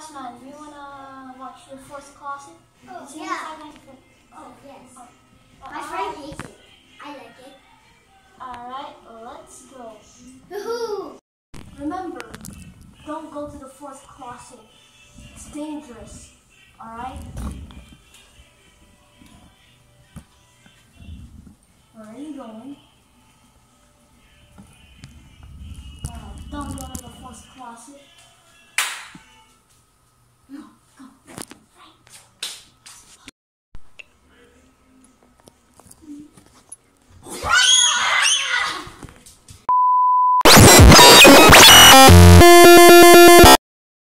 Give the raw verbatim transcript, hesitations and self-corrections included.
Last man, do you wanna watch The Fourth Closet? Oh, It's yeah. Oh, yes. Oh. My friend hates it. I like it. Alright, let's go. Woohoo! Remember, don't go to the fourth closet. It's dangerous. Alright? Where are you going? Uh, don't go to the fourth closet.